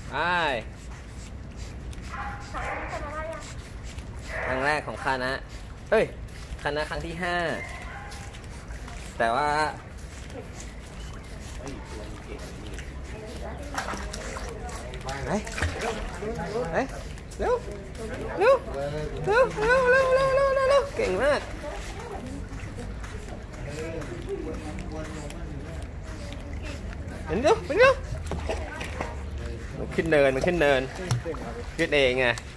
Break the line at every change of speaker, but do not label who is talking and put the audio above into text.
ครั้งแรกของคณะเฮ้ยคณะครั้งที่5แต่ว่าไหนเร็วเร็วเร็วเร็วเร็วเร็วเร็วเร็วเก่งมากเป็นเร็วมันขึ้นเนินขึ้นเองไง